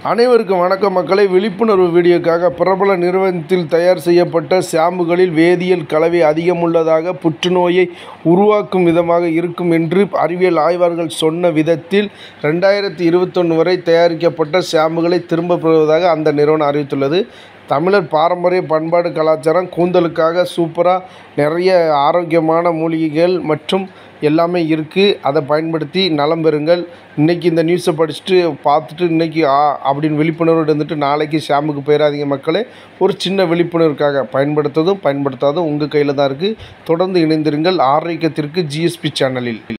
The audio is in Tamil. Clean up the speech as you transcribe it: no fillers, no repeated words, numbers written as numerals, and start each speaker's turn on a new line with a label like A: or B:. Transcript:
A: அனைவருக்கும் வணக்கம் மக்களை. விழிப்புணர்வு வீடியோக்காக பிரபல நிறுவனத்தில் தயார் செய்யப்பட்ட ஷாம்புகளில் வேதியியல் கலவை அதிகமுள்ளதாக புற்றுநோயை உருவாக்கும் விதமாக இருக்கும் என்று அறிவியல் ஆய்வாளர்கள் சொன்ன விதத்தில் 2021 வரை தயாரிக்கப்பட்ட ஷாம்புகளை திரும்பப் பெறுவதாக அந்த நிறுவனம் அறிவித்துள்ளது. தமிழர் பாரம்பரிய பண்பாடு கலாச்சாரம் கூந்தலுக்காக சூப்பராக நிறைய ஆரோக்கியமான மூலிகைகள் மற்றும் எல்லாமே இருக்குது. அதை பயன்படுத்தி நலம் பெறுங்கள். இன்றைக்கி இந்த நியூஸை படிச்சுட்டு பார்த்துட்டு இன்றைக்கி அப்படின்னு விழிப்புணர்வு இருந்துட்டு நாளைக்கு ஷாம்புக்கு போயிடாதீங்க மக்களே. ஒரு சின்ன விழிப்புணர்வுக்காக பயன்படுத்தாதும் உங்கள் கையில் தான் இருக்குது. தொடர்ந்து இணைந்திருங்கள் ஆரோக்கியத்திற்கு GSP சேனலில்.